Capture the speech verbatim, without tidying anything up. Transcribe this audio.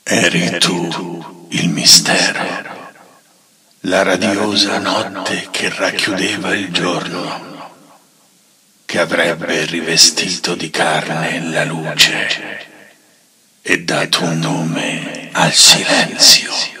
Eri tu il mistero, la radiosa notte che racchiudeva il giorno, che avrebbe rivestito di carne la luce e dato un nome al silenzio.